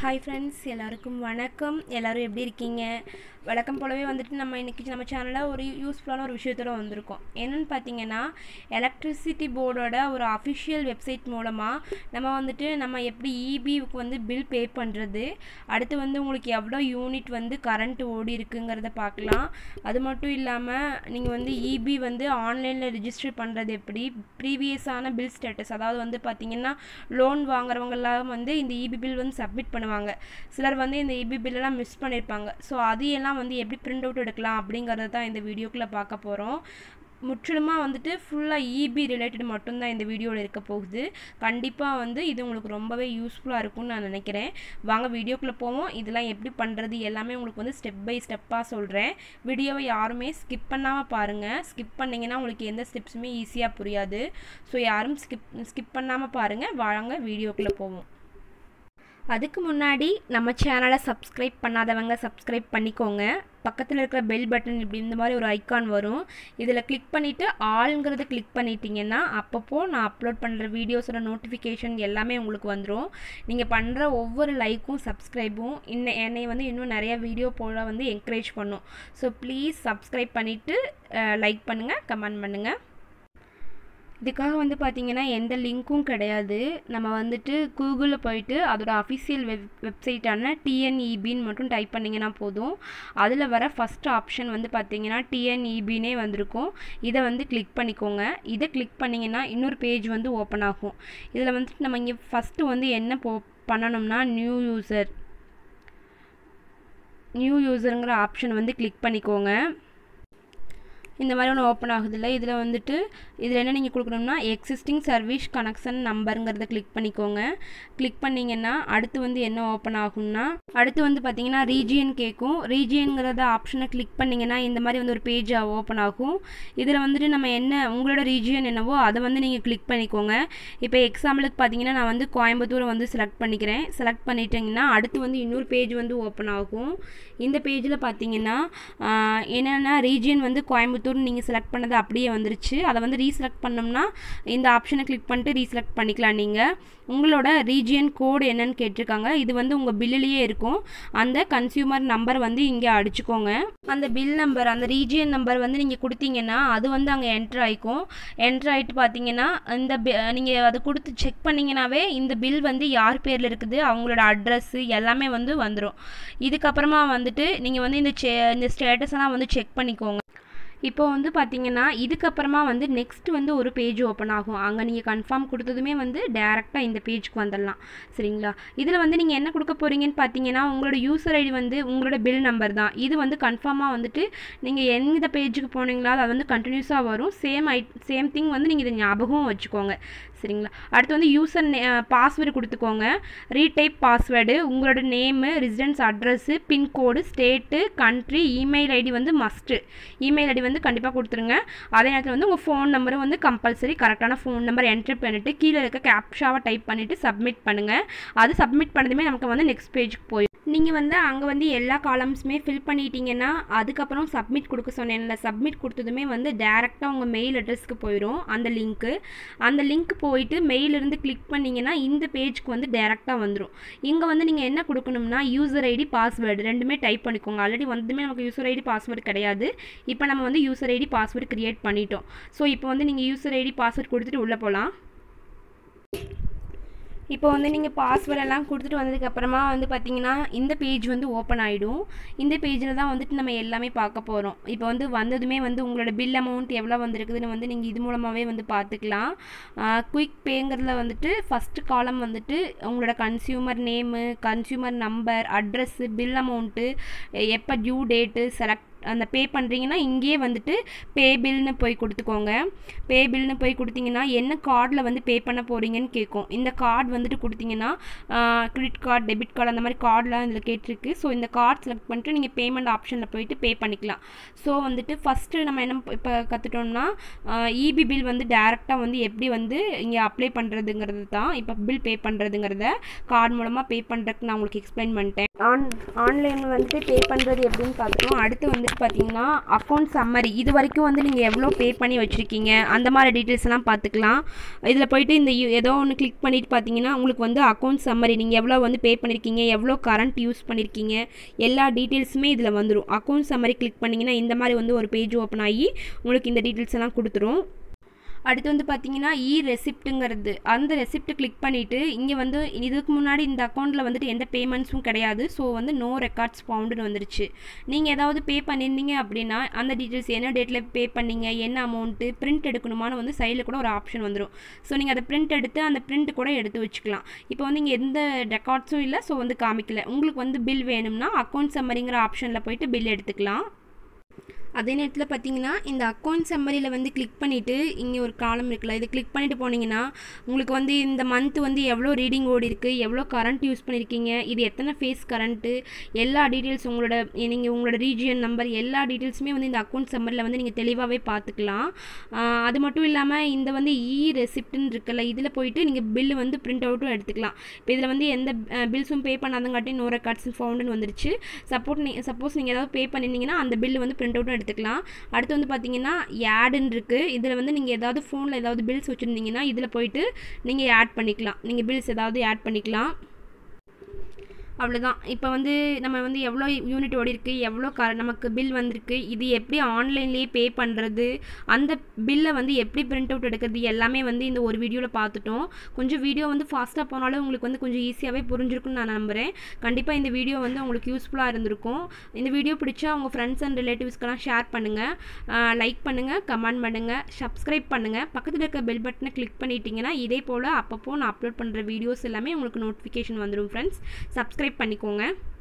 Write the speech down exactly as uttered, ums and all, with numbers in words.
Hi friends, எல்லாருக்கும் வணக்கம். எல்லோரும் எப்படி இருக்கீங்க? வழக்கம் போலவே வந்துட்டு நம்ம இன்றைக்கி நம்ம சேனலில் ஒரு யூஸ்ஃபுல்லான ஒரு விஷயத்தோட வந்திருக்கோம். என்னென்னு பார்த்தீங்கன்னா, எலக்ட்ரிசிட்டி போர்டோட ஒரு அஃபிஷியல் வெப்சைட் மூலமாக நம்ம வந்துட்டு நம்ம எப்படி இபிக்கு வந்து பில் பே பண்ணுறது, அடுத்து வந்து உங்களுக்கு எவ்வளோ யூனிட் வந்து கரண்ட் ஓடி இருக்குங்கிறத பார்க்கலாம். அது மட்டும் இல்லாமல் நீங்கள் வந்து இபி வந்து ஆன்லைனில் ரிஜிஸ்டர் பண்ணுறது எப்படி, ப்ரீவியஸான பில் ஸ்டேட்டஸ், அதாவது வந்து பார்த்திங்கன்னா லோன் வாங்குறவங்கெல்லாம் வந்து இந்த இபி பில் வந்து சப்மிட் பண்ணுவாங்க. சிலர் வந்து இந்த இபி பில்லெல்லாம் மிஸ் பண்ணியிருப்பாங்க. ஸோ அதையெல்லாம் வந்து எப்படி பிரிண்ட் அவுட் எடுக்கலாம் அப்படிங்கிறத தான் இந்த வீடியோக்குள்ளே பார்க்க போகிறோம். முற்றிலுமாக வந்துட்டு ஃபுல்லாக இபி ரிலேட்டட் மட்டும்தான் இந்த வீடியோவில் இருக்க போகுது. கண்டிப்பாக வந்து இது உங்களுக்கு ரொம்பவே யூஸ்ஃபுல்லாக இருக்கும்னு நான் நினைக்கிறேன். வாங்க வீடியோக்குள்ளே போவோம். இதெல்லாம் எப்படி பண்ணுறது எல்லாமே உங்களுக்கு வந்து ஸ்டெப் பை ஸ்டெப்பாக சொல்கிறேன். வீடியோவை யாருமே ஸ்கிப் பண்ணாமல் பாருங்கள். ஸ்கிப் பண்ணிங்கன்னா உங்களுக்கு எந்த ஸ்டெப்ஸுமே ஈஸியாக புரியாது. ஸோ யாரும் ஸ்கிப் ஸ்கிப் பண்ணாமல் பாருங்கள். வாங்க வீடியோக்குள்ளே போவோம். அதுக்கு முன்னாடி நம்ம சேனலை சப்ஸ்கிரைப் பண்ணாதவங்க சப்ஸ்கிரைப் பண்ணிக்கோங்க. பக்கத்தில் இருக்கிற பெல் பட்டன் இப்படி இந்த மாதிரி ஒரு ஐக்கான் வரும். இதில் கிளிக் பண்ணிவிட்டு ஆளுங்கிறத கிளிக் பண்ணிட்டீங்கன்னா அப்பப்போ நான் அப்லோட் பண்ணுற வீடியோஸோட நோட்டிஃபிகேஷன் எல்லாமே உங்களுக்கு வந்துடும். நீங்கள் பண்ணுற ஒவ்வொரு லைக்கும் சப்ஸ்கிரைபும் இன்னும் என்னை வந்து இன்னும் நிறைய வீடியோ போட வந்து என்கரேஜ் பண்ணும். ஸோ ப்ளீஸ் சப்ஸ்கிரைப் பண்ணிவிட்டு லைக் பண்ணுங்கள், கமெண்ட் பண்ணுங்கள். இதுக்காக வந்து பார்த்திங்கன்னா எந்த லிங்க்கும் கிடையாது. நம்ம வந்துட்டு கூகுளில் போயிட்டு அதோட அஃபிஷியல் வெப் வெப்சைட்டான டிஎன்இபின்னு மட்டும் டைப் பண்ணிங்கன்னா போதும். அதில் வர ஃபஸ்ட் ஆப்ஷன் வந்து பார்த்திங்கன்னா டிஎன்இபினே வந்திருக்கும். இதை வந்து கிளிக் பண்ணிக்கோங்க. இதை கிளிக் பண்ணிங்கன்னா இன்னொரு பேஜ் வந்து ஓப்பன் ஆகும். இதில் வந்துட்டு நம்ம இங்கே ஃபஸ்ட்டு வந்து என்ன போ பண்ணணும்னா நியூ யூசர் நியூ யூசருங்கிற ஆப்ஷன் வந்து கிளிக் பண்ணிக்கோங்க. இந்த மாதிரி ஒன்று ஓப்பன் ஆகுதில்ல, இதில் வந்துட்டு இதில் என்ன நீங்கள் கொடுக்கணும்னா எக்ஸிஸ்டிங் சர்வீஸ் கனெக்ஷன் நம்பருங்கிறத கிளிக் பண்ணிக்கோங்க. கிளிக் பண்ணிங்கன்னா அடுத்து வந்து என்ன ஓப்பன் ஆகும்னா, அடுத்து வந்து பார்த்திங்கன்னா ரீஜியன் கேட்கும். ரீஜியனுங்கிறத ஆப்ஷனை கிளிக் பண்ணிங்கன்னா இந்த மாதிரி வந்து ஒரு பேஜ் ஓப்பன் ஆகும். இதில் வந்துட்டு நம்ம என்ன உங்களோட ரீஜியன் என்னவோ அதை வந்து நீங்கள் கிளிக் பண்ணிக்கோங்க. இப்போ எக்ஸாம்பிளுக்கு பார்த்தீங்கன்னா நான் வந்து கோயம்புத்தூரை வந்து செலக்ட் பண்ணிக்கிறேன். செலக்ட் பண்ணிட்டீங்கன்னா அடுத்து வந்து இன்னொரு பேஜ் வந்து ஓப்பன் ஆகும். இந்த பேஜில் பார்த்தீங்கன்னா என்னென்னா ரீஜியன் வந்து கோயம்புத்தூர் நீங்கள் செலக்ட் பண்ணது அப்படியே வந்துருச்சு. அதை வந்து ரீசெலக்ட் பண்ணோம்னா இந்த ஆப்ஷனை கிளிக் பண்ணிட்டு ரீசெலக்ட் பண்ணிக்கலாம். நீங்கள் உங்களோட ரீஜியன் கோடு என்னன்னு கேட்டிருக்காங்க. இது வந்து உங்கள் பில்லிலேயே இருக்கும். அந்த கன்சியூமர் நம்பர் வந்து இங்கே அடிச்சுக்கோங்க. அந்த பில் நம்பர் அந்த ரீஜியன் நம்பர் வந்து நீங்கள் கொடுத்தீங்கன்னா அது வந்து அங்கே என்ட்ரு ஆகிக்கும். என்ட்ரு ஆகிட்டு பார்த்தீங்கன்னா இந்த நீங்கள் அதை கொடுத்து செக் பண்ணிங்கனாவே இந்த பில் வந்து யார் பேரில் இருக்குது, அவங்களோட அட்ரஸ்ஸு எல்லாமே வந்து வந்துடும். இதுக்கப்புறமா வந்துட்டு நீங்கள் வந்து இந்த செ இந்த ஸ்டேட்டஸ்லாம் வந்து செக் பண்ணிக்கோங்க. இப்போ வந்து பார்த்திங்கன்னா இதுக்கப்புறமா வந்து நெக்ஸ்ட் வந்து ஒரு பேஜ் ஓப்பன் ஆகும். அங்கே நீங்கள் கன்ஃபார்ம் கொடுத்ததுமே வந்து டேரெக்டாக இந்த பேஜுக்கு வந்துடலாம். சரிங்களா? இதில் வந்து நீங்கள் என்ன கொடுக்க போகிறீங்கன்னு பார்த்தீங்கன்னா உங்களோட யூசர் ஐடி வந்து உங்களோட பில் நம்பர் தான். இது வந்து கன்ஃபார்மாக வந்துட்டு நீங்கள் எந்த பேஜுக்கு போனீங்களோ அது வந்து கண்டினியூஸாக வரும். சேம் ஐ சேம் திங் வந்து நீங்கள் இதை ஞாபகம் வச்சுக்கோங்க. சரிங்களா? அடுத்து வந்து யூசர் நே பாஸ்வேர்டு கொடுத்துக்கோங்க. ரீடைப் பாஸ்வேர்டு, உங்களோட name, residence address, pincode, state, country, email ID வந்து மஸ்ட்டு. இமெயில் ஐடி வந்து கண்டிப்பாக கொடுத்துருங்க. அதே நேரத்தில் வந்து உங்கள் ஃபோன் நம்பரும் வந்து கம்பல்சரி கரெக்டான ஃபோன் நம்பர் என்ட்ரி பண்ணிவிட்டு கீழே இருக்க கேப்ஷாவை டைப் பண்ணிவிட்டு சப்மிட் பண்ணுங்கள். அது சப்மிட் பண்ணதுமே நமக்கு வந்து நெக்ஸ்ட் பேஜுக்கு போய் நீங்கள் வந்து அங்கே வந்து எல்லா காலம்ஸுமே ஃபில் பண்ணிட்டீங்கன்னா அதுக்கப்புறம் சப்மிட் கொடுக்க சொன்னேன்ல, சப்மிட் கொடுத்ததுமே வந்து டேரெக்டாக உங்கள் மெயில் அட்ரஸ்க்கு போயிடும் அந்த லிங்க்கு. அந்த லிங்க் போயிட்டு மெயிலிருந்து கிளிக் பண்ணிங்கன்னா இந்த பேஜுக்கு வந்து டேரெக்டாக வந்துடும். இங்கே வந்து நீங்கள் என்ன கொடுக்கணும்னா யூசர் ஐடி பாஸ்வேர்டு ரெண்டுமே டைப் பண்ணிக்கோங்க. ஆல்ரெடி வந்ததுமே நமக்கு யூசர் ஐடி பாஸ்வேர்டு கிடையாது. இப்போ நம்ம வந்து யூசர் ஐடி பாஸ்வேர்டு க்ரியேட் பண்ணிட்டோம். ஸோ இப்போ வந்து நீங்கள் யூசர் ஐடி பாஸ்வேர்டு கொடுத்துட்டு உள்ளே போகலாம். இப்போ வந்து நீங்கள் பாஸ்வேர்டெல்லாம் கொடுத்துட்டு வந்ததுக்கப்புறமா வந்து பார்த்திங்கன்னா இந்த பேஜ் வந்து ஓப்பன் ஆகிடும். இந்த பேஜில் தான் வந்துட்டு நம்ம எல்லாமே பார்க்க போகிறோம். இப்போ வந்து வந்ததுமே வந்து உங்களோட பில் அமௌண்ட் எவ்வளோ வந்திருக்குதுன்னு வந்து நீங்கள் இது மூலமாகவே வந்து பார்த்துக்கலாம். குயிக் பேங்கிறதுல வந்துட்டு ஃபஸ்ட்டு காலம் வந்துட்டு உங்களோட consumer name, consumer number, address, bill amount, எப்போ டியூ டேட்டு செலக்ட் அந்த பே பண்ணுறீங்கன்னா இங்கேயே வந்துட்டு பே பில்னு போய் கொடுத்துக்கோங்க. பே பில்னு போய் கொடுத்தீங்கன்னா என்ன கார்டில் வந்து பே பண்ண போகிறீங்கன்னு கேட்கும். இந்த கார்டு வந்துட்டு கொடுத்தீங்கன்னா கிரெடிட் கார்டு, டெபிட் கார்டு அந்த மாதிரி கார்டெலாம் இதில் கேட்டிருக்கு. ஸோ இந்த கார்டு செலக்ட் பண்ணிட்டு நீங்கள் பேமெண்ட் ஆப்ஷனில் போயிட்டு பே பண்ணிக்கலாம். ஸோ வந்துட்டு ஃபஸ்ட்டு நம்ம என்ன இப்போ கற்றுட்டோம்னா இபி பில் வந்து டேரெக்டாக வந்து எப்படி வந்து இங்கே அப்ளை பண்ணுறதுங்கிறது தான். இப்போ பில் பே பண்ணுறதுங்கிறத கார்டு மூலமாக பே பண்ணுறதுக்கு நான் உங்களுக்கு எக்ஸ்பிளைன் பண்ணிட்டேன். ஆன் ஆன்லைனில் வந்துட்டு பே பண்ணுறது எப்படின்னு பார்த்துட்டோம். அடுத்து வந்துட்டு அடுத்து பார்த்தீங்கன்னா அக்கௌண்ட் சம்மரி, இது வரைக்கும் வந்து நீங்கள் எவ்வளோ பே பண்ணி வச்சுருக்கீங்க அந்த மாதிரி டீட்டெயில்ஸ்லாம் பார்த்துக்கலாம். இதில் போய்ட்டு இந்த ஏதோ ஒன்று கிளிக் பண்ணிவிட்டு பார்த்தீங்கன்னா உங்களுக்கு வந்து அக்கௌண்ட் சம்மரி, நீங்கள் எவ்வளோ வந்து பே பண்ணியிருக்கீங்க, எவ்வளோ கரண்ட் யூஸ் பண்ணியிருக்கீங்க, எல்லா டீட்டெயில்ஸுமே இதில் வந்துடும். அக்கௌண்ட் சம்மரி கிளிக் பண்ணிங்கன்னா இந்த மாதிரி வந்து ஒரு பேஜ் ஓப்பன் ஆகி உங்களுக்கு இந்த டீட்டெயில்ஸ் எல்லாம் கொடுத்துரும். அடுத்து வந்து பார்த்தீங்கன்னா இ ரெசிப்ட்டுங்கிறது, அந்த ரெசிப்ட்டு கிளிக் பண்ணிவிட்டு இங்கே வந்து இதுக்கு முன்னாடி இந்த அக்கௌண்ட்டில் வந்துட்டு எந்த பேமெண்ட்ஸும் கிடையாது. ஸோ வந்து நோ ரெக்கார்ட்ஸ் ஃபவுண்டுன்னு வந்துருச்சு. நீங்கள் ஏதாவது பே பண்ணியிருந்தீங்க அப்படின்னா அந்த டீட்டெயில்ஸ் என்ன டேட்டில் பே பண்ணீங்க, என்ன அமௌண்ட்டு, பிரிண்ட் எடுக்கணுமான்னு வந்து சைடில் கூட ஒரு ஆப்ஷன் வந்துடும். ஸோ நீங்கள் அதை பிரிண்ட் எடுத்து அந்த பிரிண்ட் கூட எடுத்து வச்சுக்கலாம். இப்போ வந்து இங்கே எந்த ரெக்கார்ட்ஸும் இல்லை, ஸோ வந்து காமிக்கல. உங்களுக்கு வந்து பில் வேணும்னா அக்கௌண்ட் சம்மரிங்கிற ஆப்ஷனில் போய்ட்டு பில் எடுத்துக்கலாம். அதே நேரத்தில் பார்த்தீங்கன்னா இந்த அக்கௌண்ட் சம்மரியில் வந்து கிளிக் பண்ணிவிட்டு இங்கே ஒரு காலம் இருக்குல்ல, இது கிளிக் பண்ணிவிட்டு போனீங்கன்னா உங்களுக்கு வந்து இந்த மந்த் வந்து எவ்வளோ ரீடிங் ஓடி இருக்குது, எவ்வளோ கரண்ட் யூஸ் பண்ணியிருக்கீங்க, இது எத்தனை ஃபேஸ் கரண்ட்டு, எல்லா டீட்டெயில்ஸ் உங்களோட நீங்கள் உங்களோட ரீஜியன் நம்பர் எல்லா டீட்டெயில்ஸுமே வந்து இந்த அக்கௌண்ட் சம்மரியில் வந்து நீங்கள் தெளிவாகவே பார்த்துக்கலாம். அது மட்டும் இல்லாமல் இந்த வந்து இ ரெசிப்ட்னு இருக்குல்ல, இதில் போயிட்டு நீங்கள் பில்லு வந்து பிரிண்ட் அவுட்டும் எடுத்துக்கலாம். இப்போ இதில் வந்து எந்த பில்ஸும் பே பண்ணாதங்காட்டி நோ ரெக்கார்ட்ஸ் ஃபவுண்டுன்னு வந்துருச்சு. சப்போர்ட் நீ சப்போஸ் நீங்கள் ஏதாவது பே பண்ணியிருந்தீங்கன்னா அந்த பில்லு வந்து பிரிண்ட் அவுட்டும் எடுத்துக்கலாம். அடுத்து வந்து பார்த்தீங்கன்னா ஆட்னு இருக்குது, இதில் வந்து நீங்கள் ஏதாவது ஃபோனில் ஏதாவது பில்ஸ் வச்சுருந்தீங்கன்னா இதில் போயிட்டு நீங்கள் ஆட் பண்ணிக்கலாம். நீங்கள் பில்ஸ் ஏதாவது ஆட் பண்ணிக்கலாம். அவ்வளோதான். இப்போ வந்து நம்ம வந்து எவ்வளோ யூனிட் ஓடி இருக்குது, எவ்வளோ க நமக்கு பில் வந்திருக்கு, இது எப்படி ஆன்லைன்லேயே பே பண்ணுறது, அந்த பில்லை வந்து எப்படி பிரிண்ட் அவுட் எடுக்கிறது எல்லாமே வந்து இந்த ஒரு வீடியோவில் பார்த்துட்டோம். கொஞ்சம் வீடியோ வந்து ஃபாஸ்ட்டாக போனாலும் உங்களுக்கு வந்து கொஞ்சம் ஈஸியாகவே புரிஞ்சிருக்குன்னு நான் நம்புகிறேன். கண்டிப்பாக இந்த வீடியோ வந்து உங்களுக்கு யூஸ்ஃபுல்லாக இருந்திருக்கும். இந்த வீடியோ பிடிச்சா உங்கள் ஃப்ரெண்ட்ஸ் அண்ட் ரிலேட்டிவ்ஸ்க்கெல்லாம் ஷேர் பண்ணுங்கள், லைக் பண்ணுங்கள், கமெண்ட் பண்ணுங்கள், சப்ஸ்கிரைப் பண்ணுங்கள். பக்கத்தில் இருக்க பெல் பட்டனை கிளிக் பண்ணிட்டீங்கன்னா இதே போல் அப்பப்போ நான் அப்லோட் பண்ணுற வீடியோஸ் எல்லாமே உங்களுக்கு நோட்டிஃபிகேஷன் வந்துடும் ஃப்ரெண்ட்ஸ். சப்ஸ்கிரைப் பண்ணிக்கோங்க.